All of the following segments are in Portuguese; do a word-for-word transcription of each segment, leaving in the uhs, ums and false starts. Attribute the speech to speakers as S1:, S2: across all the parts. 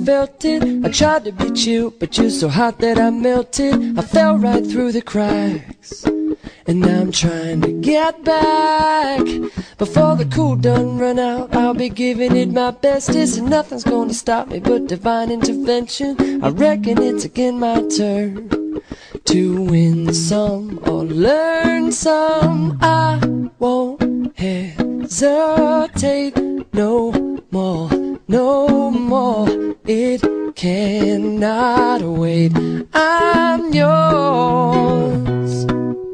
S1: felt it. I tried to be chill, but you're so hot that I melted. I fell right through the cracks, and now I'm trying to get back. Before the cool done run out, I'll be giving it my bestest, and nothing's gonna stop me but divine intervention. I reckon it's again my turn to win some or learn some. I won't hesitate no more, no more. It cannot wait. I'm yours.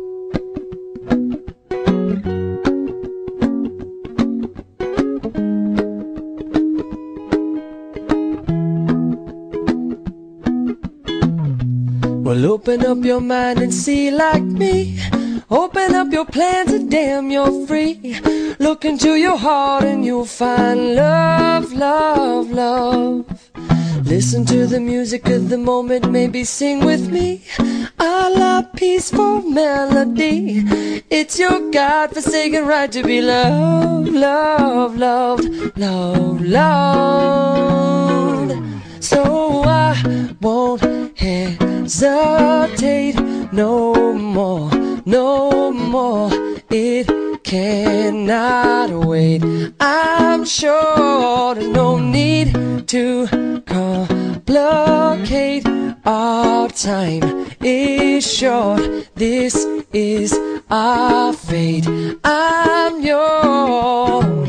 S1: Well, open up your mind and see like me. Open up your plans and damn, you're free. Look into your heart and you'll find love, love, love. Listen to the music of the moment, maybe sing with me. A la peaceful melody. It's your God-forsaken right to be loved, loved, loved, loved, loved. So I won't hesitate no more, no more. It cannot wait. I'm sure there's no need to complicate. Our time is short. This is our fate. I'm yours.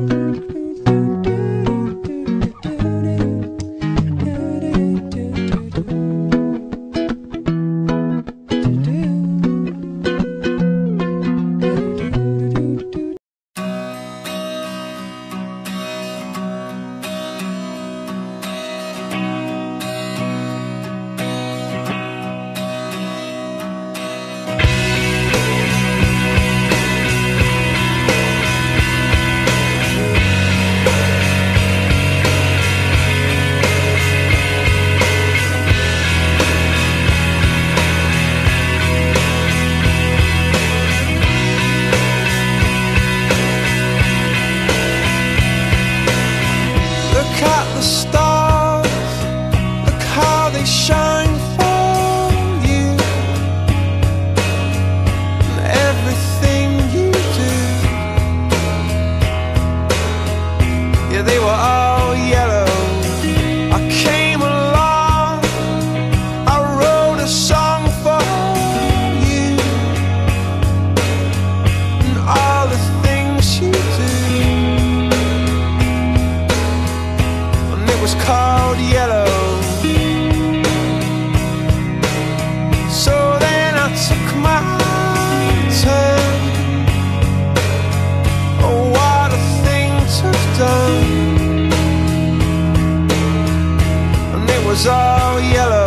S2: Was all yellow.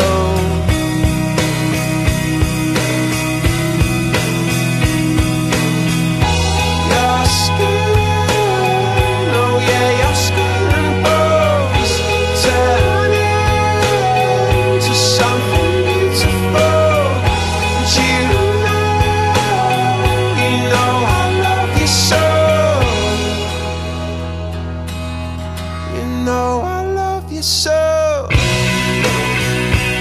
S2: Your skin, oh yeah, your skin and bones turn into something beautiful. And you know, you know I love you so. You know I love you so.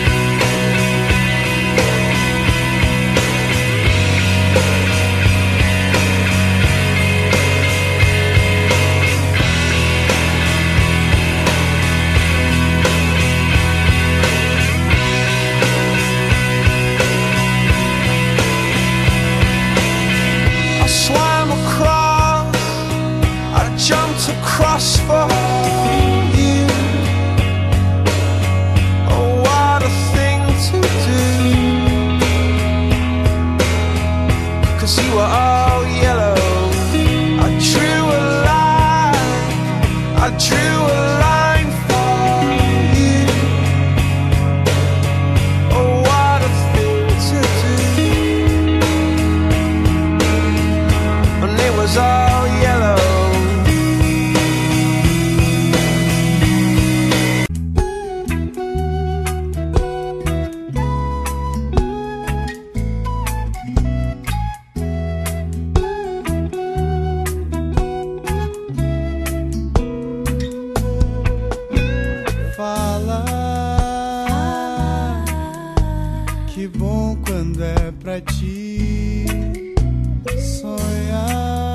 S3: pra ti. Sonhar,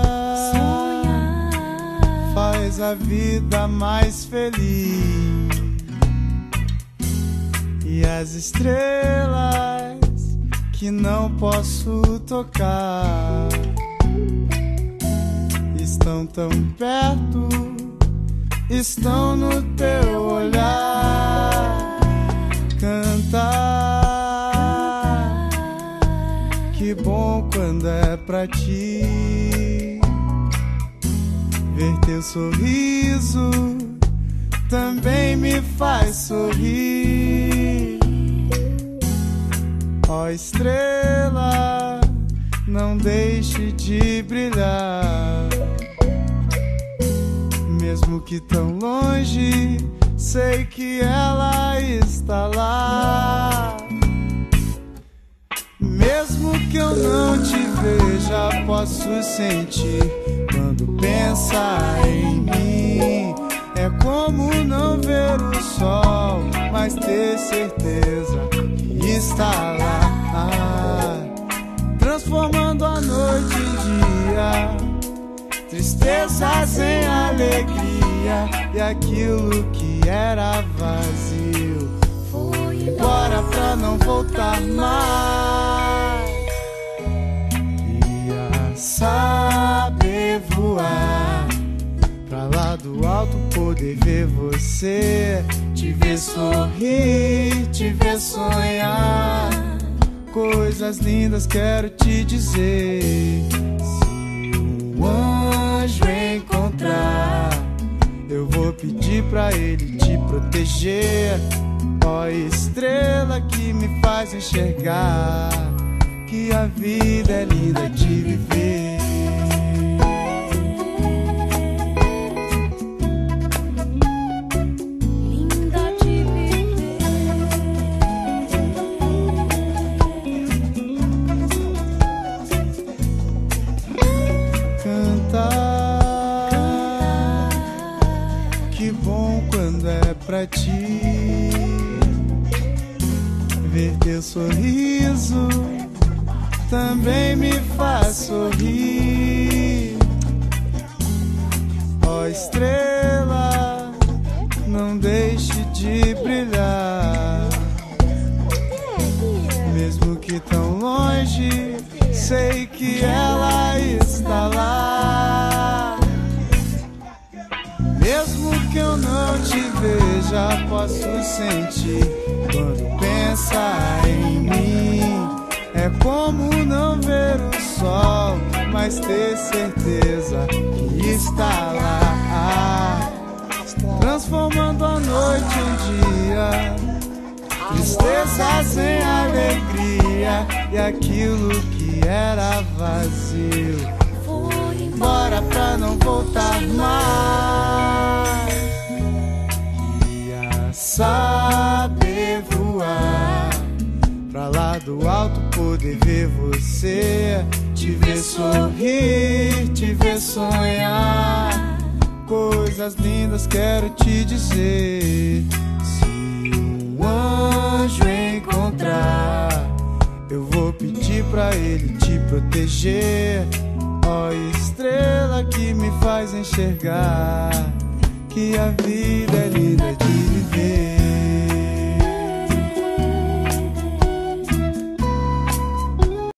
S3: sonhar faz a vida mais feliz. E as estrelas que não posso tocar estão tão perto, estão no teu olhar. Cantar, que bom quando é pra ti. Ver teu sorriso também me faz sorrir. Ó estrela, não deixe de brilhar. Mesmo que tão longe, sei que ela está lá. Mesmo que eu não te veja, posso sentir quando pensa em mim. É como não ver o sol, mas ter certeza que está lá, transformando a noite em dia, tristezas em alegria, e aquilo que era vazio foi embora pra não voltar mais. Queria saber voar pra lá do alto, poder ver você, te ver sorrir, te ver sonhar. Coisas lindas quero te dizer. Se um anjo encontrar, eu vou pedir pra ele te proteger. Ó estrela que me faz enxergar que a vida é linda de viver. Pra ti, ver teu sorriso também me faz sorrir. Ó estrela, não deixe de brilhar. Mesmo que tão longe, sei que ela está lá. Mesmo que eu não te veja, posso sentir quando pensa em mim. É como não ver o sol, mas ter certeza que está lá, transformando a noite em dia, tristezas em alegria, e aquilo que era vazio foi embora pra não voltar mais. Queria saber voar pra lá do alto, poder ver você, te ver sorrir, te ver sonhar. Coisas lindas quero te dizer. Se um anjo encontrar, eu vou pedir pra ele te proteger. Ó estrela que me faz enxergar que a vida é linda